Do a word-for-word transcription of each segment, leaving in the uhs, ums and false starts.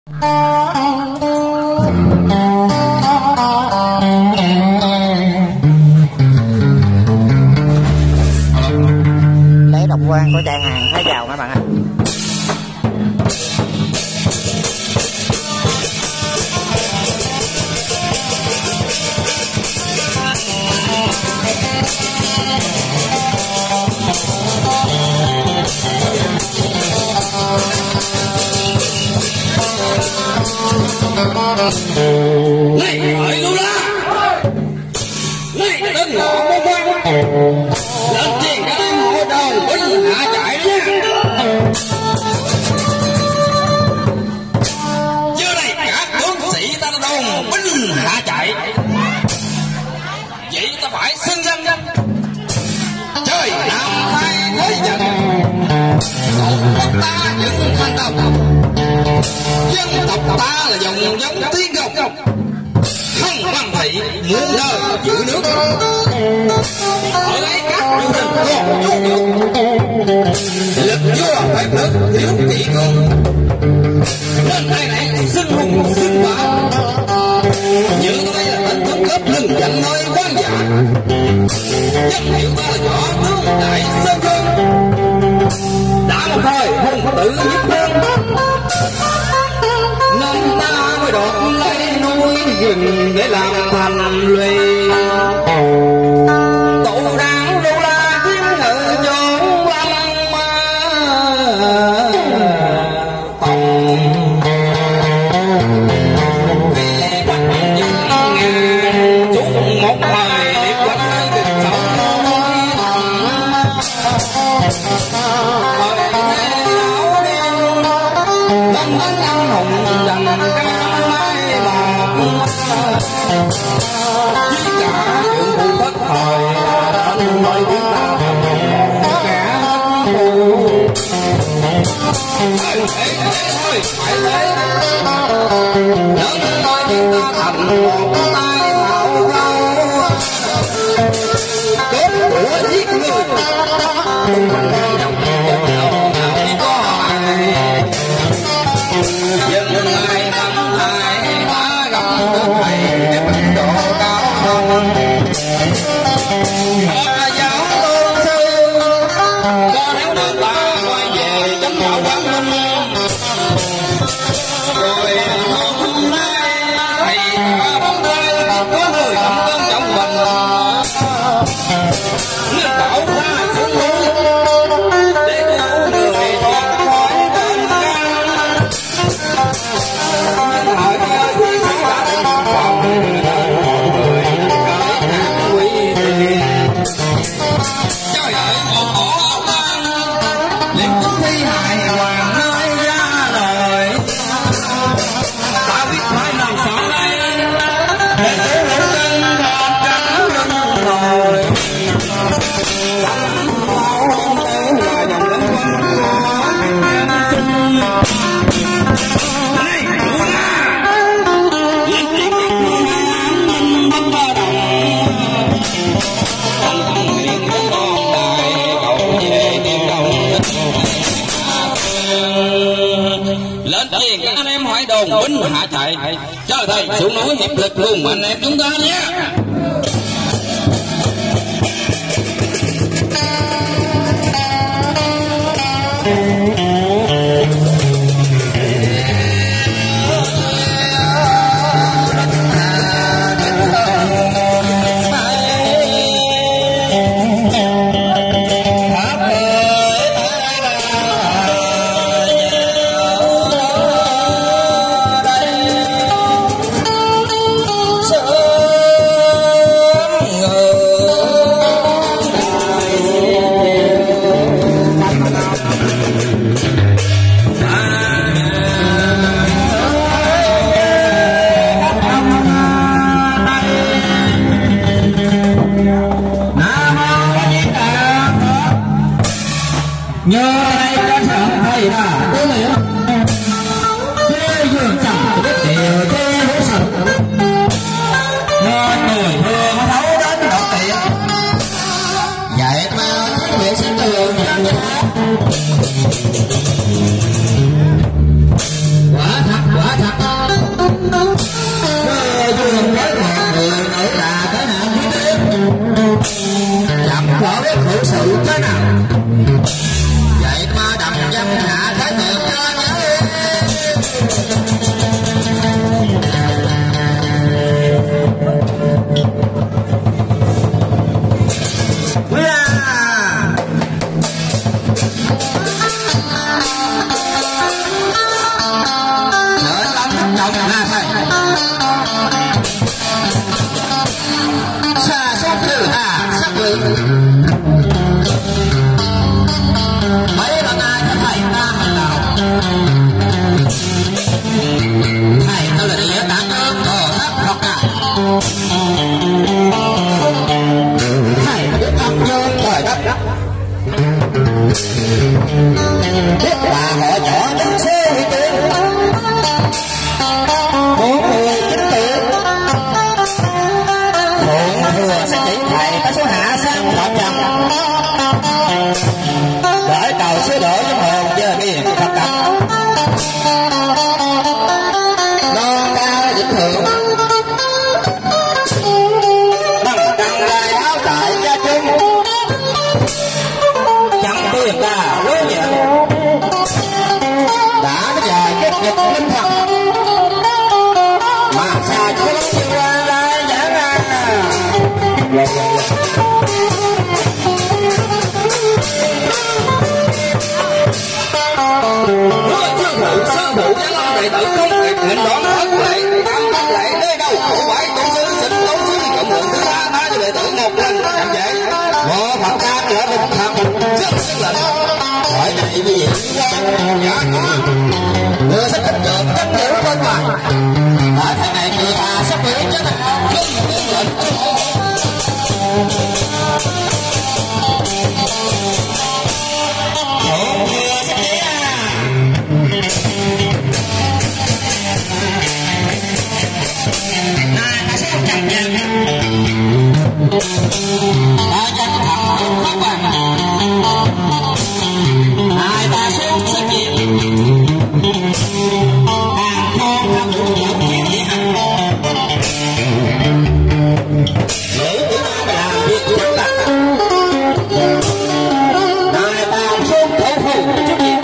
Lễ độc quan của trại hàng Thái Trào các bạn ạ. Này hỡi Lưu La, này đến ngõ bố quan lên tiền cả đêm hội đồng binh hạ chạy đó nha. Giờ đây cả tướng sĩ ta đã đồng binh hạ chạy, vậy ta phải xưng danh trời Nam Thái thế giận, tổ quốc ta vẫn thanh tộc, dân tộc ta là dòng giống tiên gốc, không văn thị muốn đời giữ nước. Ở đây các triều đình còn chút được, lực vua phép nước thiếu kỷ cương, nên ai nấy xưng hùng xưng bá. Như đây là tên tướng cướp lưng dành nơi quan giả, dân hiệu ta là võ tướng đại sơn vương, đã một thời hùng tự nhất vương, nên ta mới đột lấy núi rừng để làm thành lũy. Tụ đảng Lưu La chiếm ngự chốn lâm phòng, vì bắt dân nghe chúng một thời để quanh được sống thời thế áo đen lâm đánh anh hùng dành cam mai bạc, với cả những vụ thất thời anh nói tiếng ta thành kẻ thù. Phải thế thôi, phải thế, lớn nói tiếng ta thành một tay thảo rau, cướp của giết người tung hoành ngang dọc dòng nào chỉ có ai dân ai thắng hai đã gặp được thầy để mình độ cao hơn. Họ giáo tôn sư cho nếu nước ta quay về chấm đạo quang minh, rồi hôm nay thầy cả bóng tay có người cầm cơm trong mình, nên bảo ta xuống núi để cứu người thoát khỏi tên gan. Nhưng hỡi ơi quý sĩ đã định phòng nên mọi người cởi hạt quý tiền. Trời ơi một ổ tan liệt tính thi hài hoàng nói ra lời, ta biết phải làm sao đây để số lũ cân thọt trắng lưng rồi. Sẵn máu tế là dòng lên quân của nhân sinh. Này Lưu La, lên tiếng Lưu La mình bắt ba đồng, không không nguyện với con đài cầu về tiền đồng. Lên tiền các anh em hỏi đồn binh hạ chạy, cho thầy xuống núi hiệp lực cùng anh em chúng ta nhé. Sơ non ca vĩnh hưởng bằng đăng lai áo tại gia chung chẳng tiền ta lối nhận đã dài kết nghiệp linh thần mà xa chú lắm chiều ra lại giảng an sư phụ gia lâm đệ tử không kịp nguyện đón thất lệ tam thất lệ nơi đâu cũng phải tổ sư xin tổ sư cộng hưởng thứ ba nói cho đệ tử một lần chẳng dễ một phật ca lỡ bình thật rất sức lệnh hỏi này như vậy dạ có đưa sách tích cực tất hiểu bên ngoài ở thằng này người ta sắp bị chết nào không tiếng lệnh ai ta thẳng không bằng ai ta xuống sức nhiệm hàng con không đủ nhận chuyện đi hành lữ của ta làm việc chắc là ai ta xuống thổ phu trách nhiệm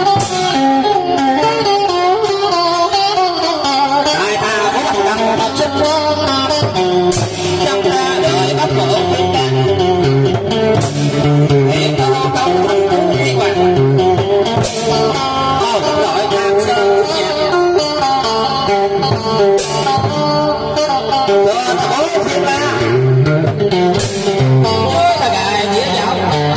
ai ta có bằng đăng bác sức trong ra đời bắt cổ tình cảm hiện có công thành công thiên hoàng có loại hàng sơn nhạc vừa là bốn thiên ba chúa là gài dĩa dạo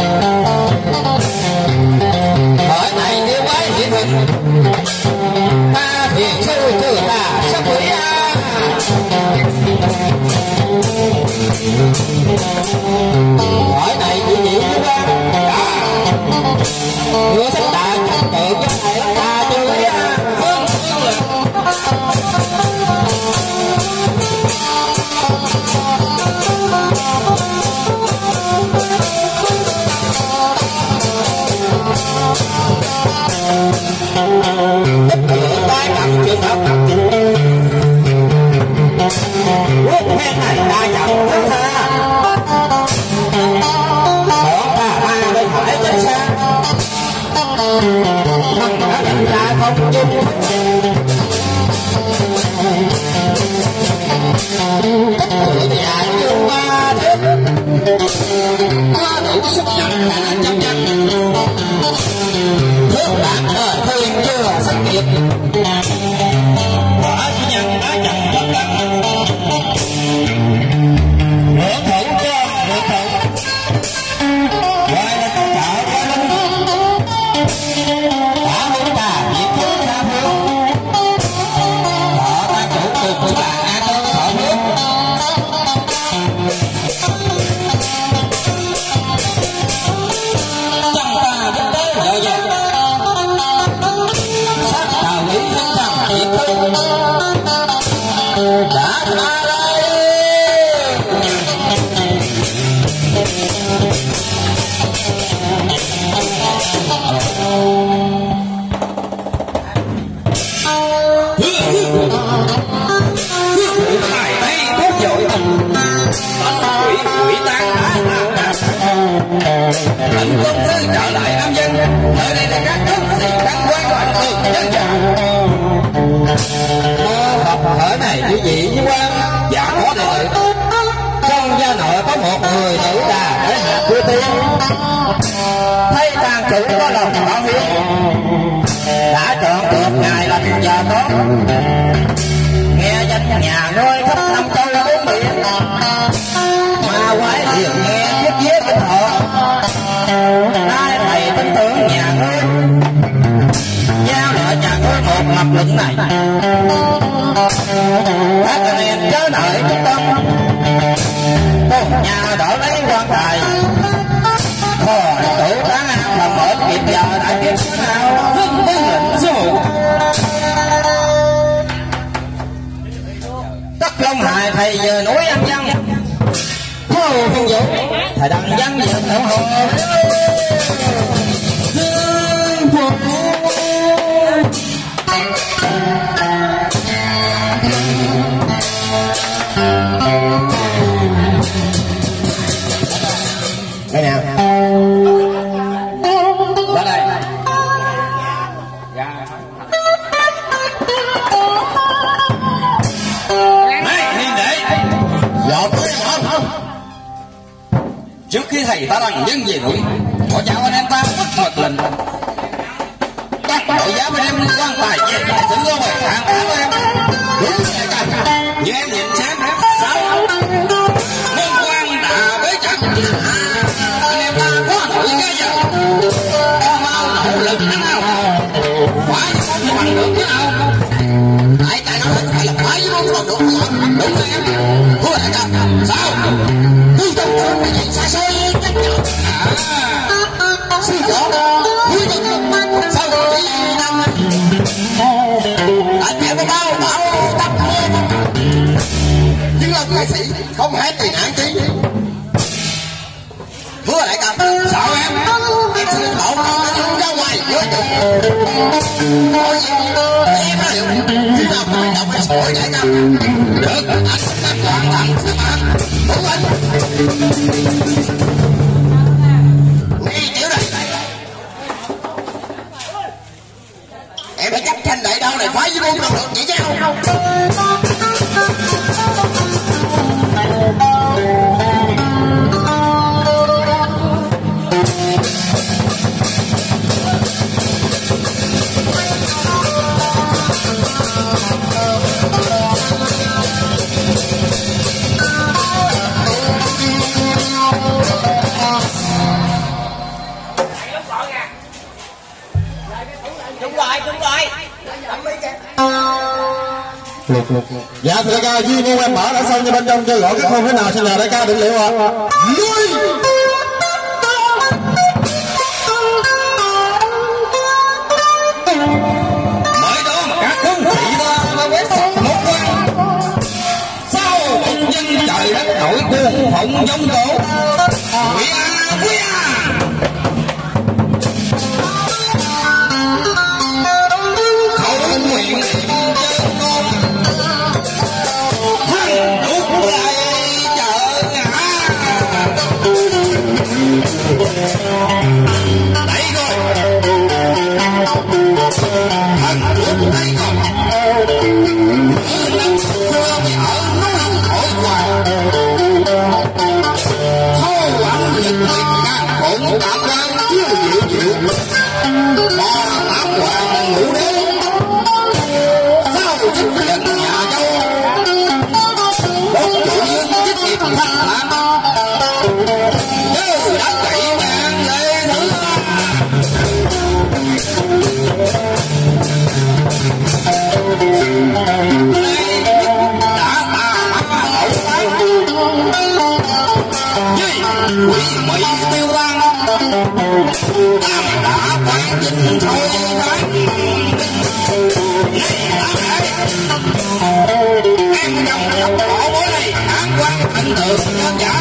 bởi này nếu quái hiện hình ta thiền sư trừ ta sắp hủy a hỏi này chị chị chứ ba vừa sách tạ trật tự cho thầy ta chưa lấy á không không được tích cực tai cầm trường hợp quốc khen này ta nhận thứ tha họ ta ba bên phải trên xa thằng đã nhận ra không chung tích cực nhà dương ba thước có đủ sức nặng là chấp nhận thước bạn thời thiên chưa sắc nghiệp quả chủ nhân đã nhận rất đắng lửa thử cho lửa thử ngoài là tất cả qua linh đã hướng ta việc thứ tha phương họ ta chủ cùng của bạn an tư thọ hướng trong ta đến tới giờ dàng sát tà quỷ thiên thần việc thứ đã tha đây thành công thư trở lại nam dân ở đây là các nước thì các quan đoàn từ dân chào mô Phật ở này quý vị với quan dạ có đệ tử trong gia nội có một người nữ đà để hạ cư tiên thấy tàn chủ có lòng bảo hiếu đã chọn được ngày lành giờ tốt nghe danh nhà ngôi khắp năm châu bốn biển ma quái liền nghe thiết vía kinh hộ ai thầy tin tưởng nhà ngươi giao lại nhà ngươi một mặt luận này các anh em chớ nợi trung tâm cùng nhà đỡ lấy quan tài khỏi tủ đáng ăn mà mở kịp giờ đã biết thế nào hưng tư lệnh dù tất long hài thầy giờ núi ăn dân Hồ Hùng Vũ thầy đăng dân về thở hồ Dương Phục Đây nè. Ra đây. Này, nhìn đấy. Dạ tôi hả? Trước khi thầy ta đăng dân về núi, có chào anh em ta bất mật lệnh. Các đội giá bên em quan tài về, xử lo bài thẳng thẳng em. Đúng rồi cả. Như em nhìn xem em sao? Môn quan đã với chặt. Anh em ta có nổi cái giờ. Có mau nỗ lực thế nào? Phải không bằng được thế nào? Tại tại nó phải là phải với môn được. Đúng rồi em. Thưa đại ca. Sao? Tôi không có cái gì xa xôi cách nhau. À. Sư võ. Vui được. Sao chỉ năng. Đại trẻ có bao bảo tắt môn. Nhưng là ca sĩ không hề tùy nạn chi. Thưa đại ca. Sao em? Em xin bảo con ra ngoài với chừng. Nói gì? Em nói liệu. Khi nào phải đọc cái sổi đại ca. Được. Anh sẽ hoàn thành sự mạng. Đúng anh. Nghe chịu đây. Em phải chấp tranh đại đâu này phải với môn đâu được chị chứ không? Dạ thưa đại ca, Duy Ngô em mở đã xong, nhưng bên trong kêu gọi cái không thế nào xin nhờ đại ca định liệu ạ. Lui. Mới đó mà các không thị ra mà quét một quan. Sao một nhân trời đất đổi cuồng phụng giống cổ. Quý à, quý à. Khẩu nguyện đấy rồi thần lúc đấy rồi năm xưa thì ở núi thổi quà thô quảng liệt liệt càng khổ tạm quan chưa chịu chịu bò tạm hoàng ngủ đêm sao chức nhận nhà châu một chủ nhân chức nghiệp thanh thản như đã cậy ngàn lệ thứ nay đã tà phá hậu phái với quỷ mị tiêu quan tam đã quan trình thôi phái em đồng đọc bỏ bố này án quan thành tượng nhân giả.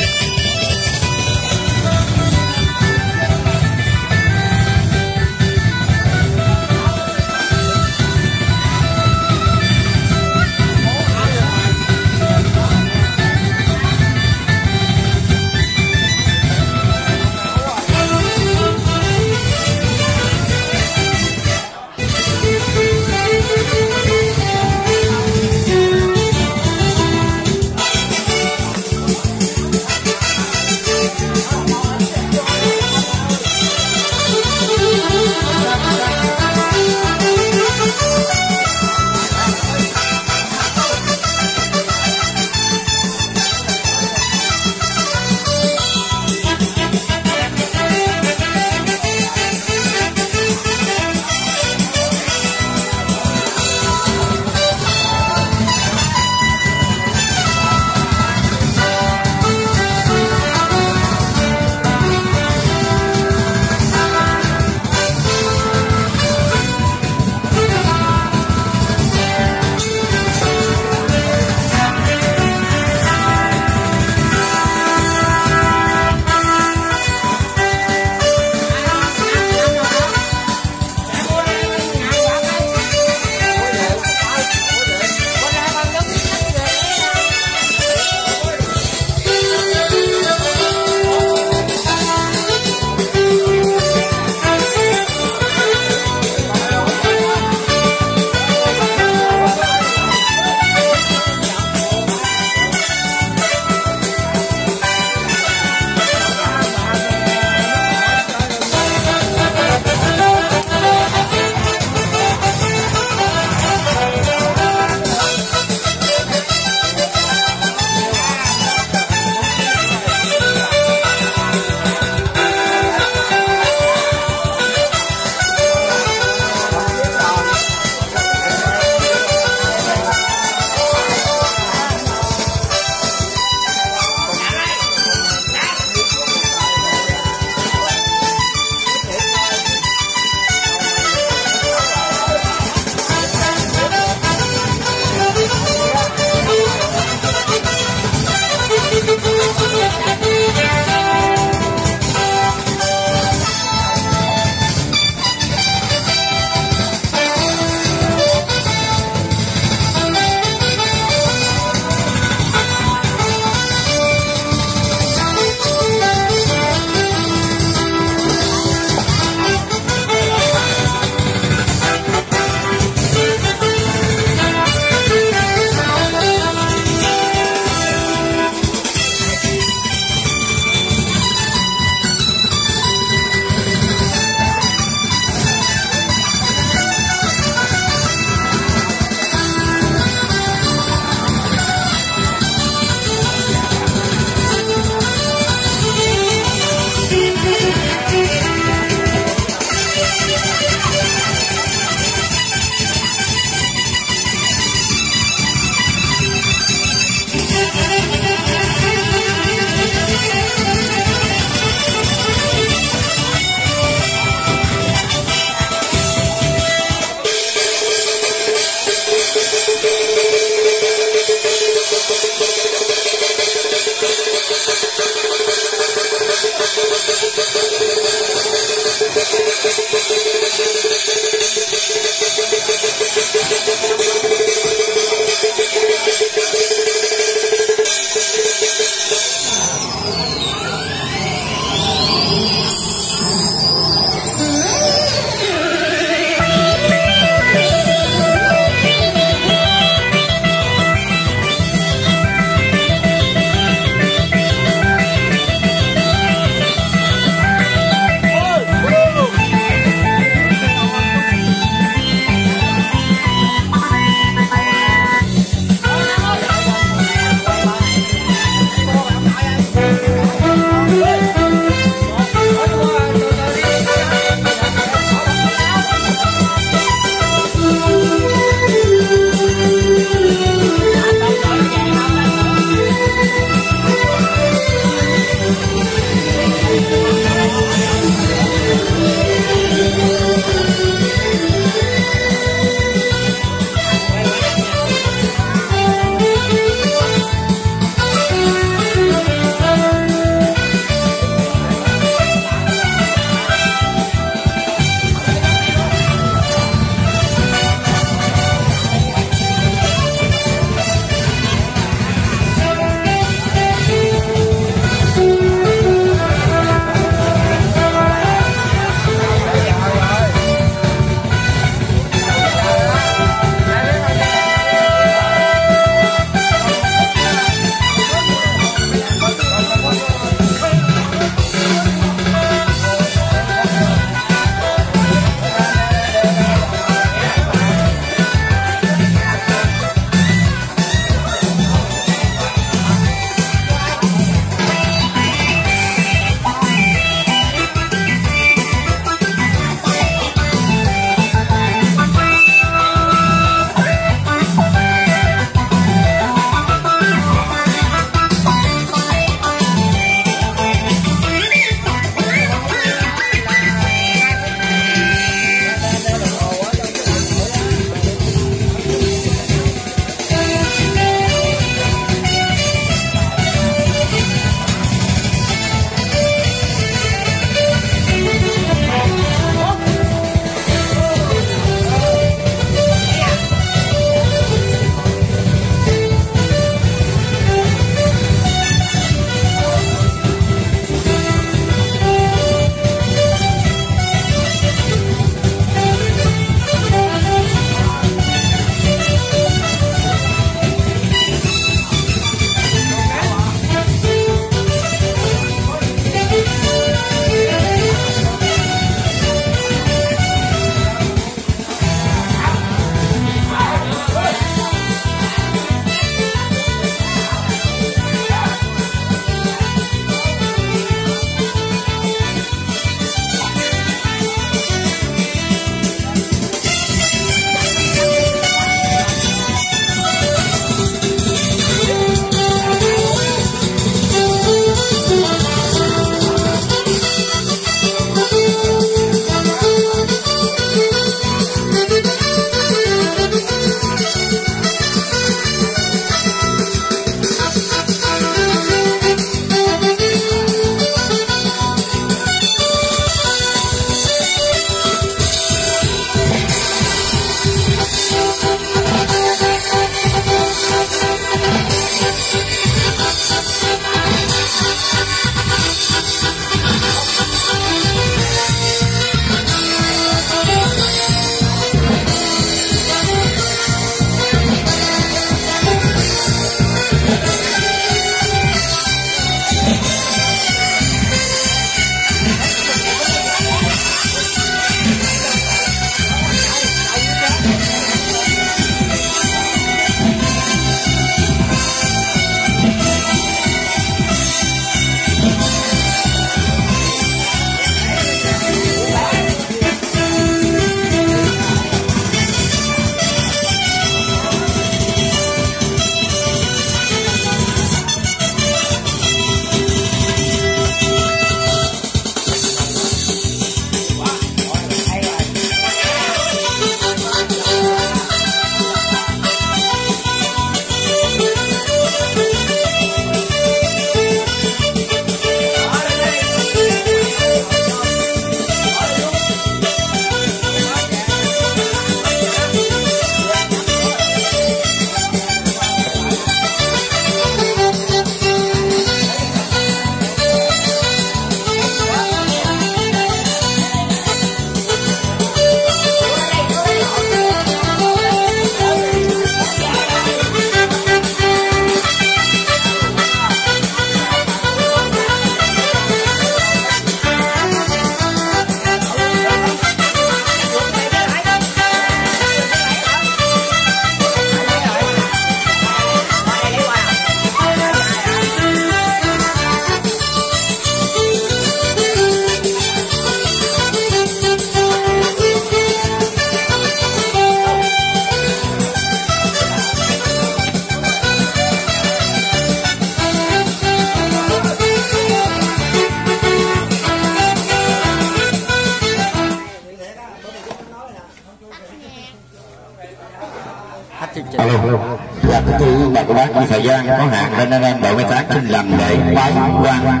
Alo, dạ thưa quý bà cô bác, trong thời gian có hạn nên anh em đội mai táng xin làm lễ bái quan.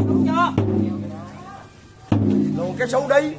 Luồn cái su đi.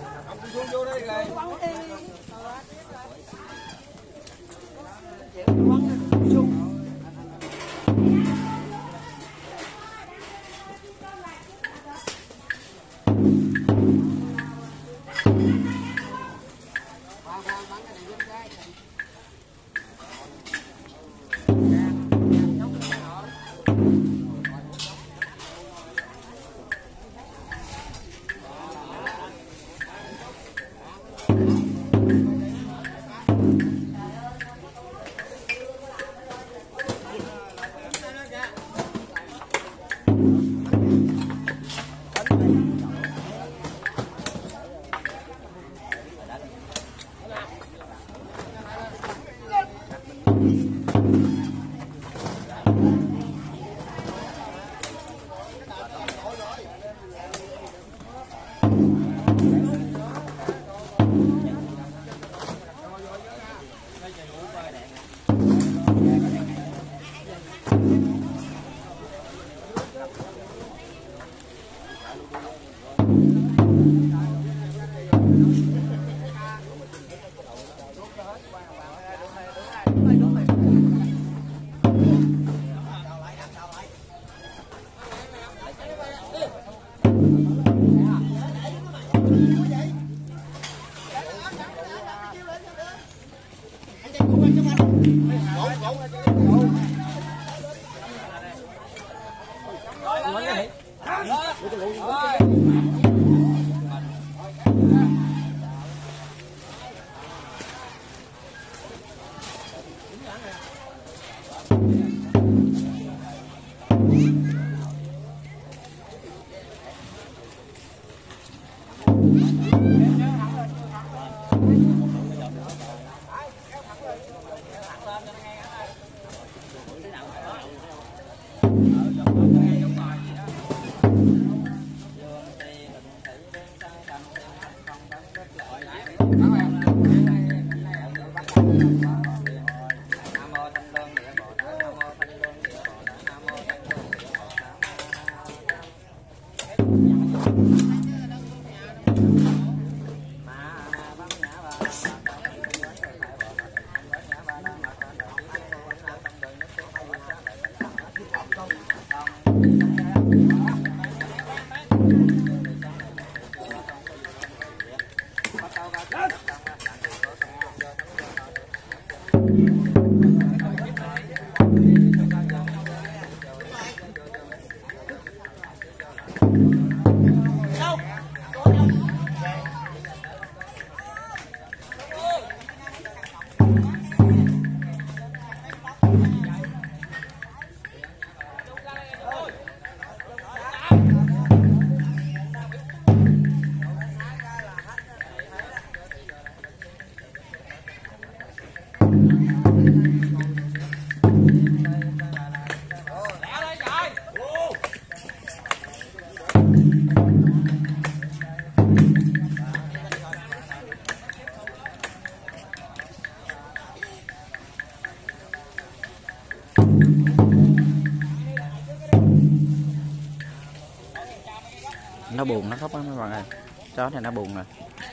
Nó buồn nó khóc á mấy bạn ơi, chó này nó buồn rồi.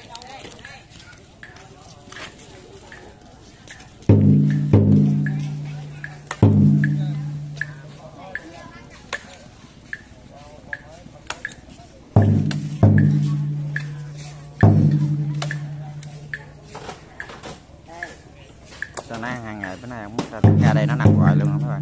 Cho nó ăn hàng ngày, bữa nay không biết ra đây nó nằm hoài luôn đó các bạn.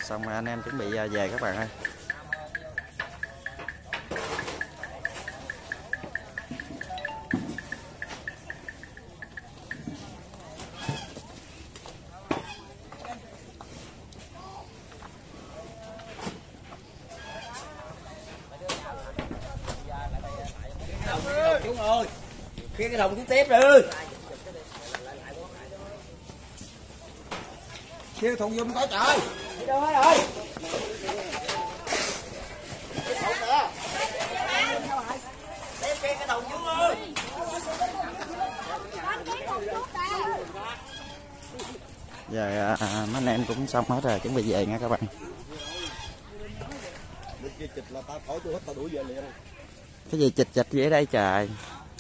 Xong rồi anh em chuẩn bị về các bạn ơi. Chú ơi, kia cái đồng xuống tiếp đi. Kia thùng giùm coi trời. Đi đâu hết rồi? Đem kia cái đồng xuống ơi. Giờ à, mấy anh em cũng xong hết rồi, chuẩn bị về nha các bạn. Cái gì chịch chịch gì ở đây trời?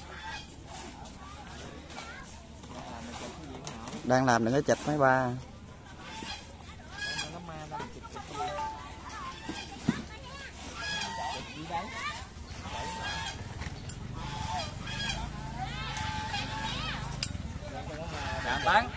Đang làm đừng có chịch mấy ba. Bán